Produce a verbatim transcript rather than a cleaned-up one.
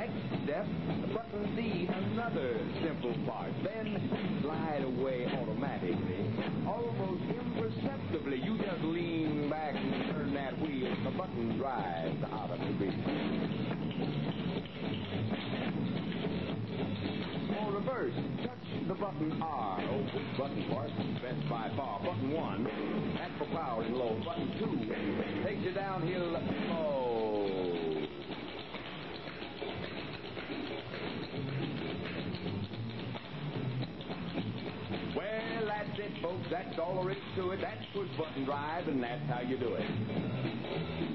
Next step, button D, another simple part. Then slide away automatically, almost imperceptibly. You just lean back and turn that wheel. The button drives out of the reach. For reverse, touch the button R. Oh, which button part? Best by far. Button one, that's for power and low. Button two takes you downhill low. Well, that's it, folks. That's all there is to it. That's push button drive, and that's how you do it.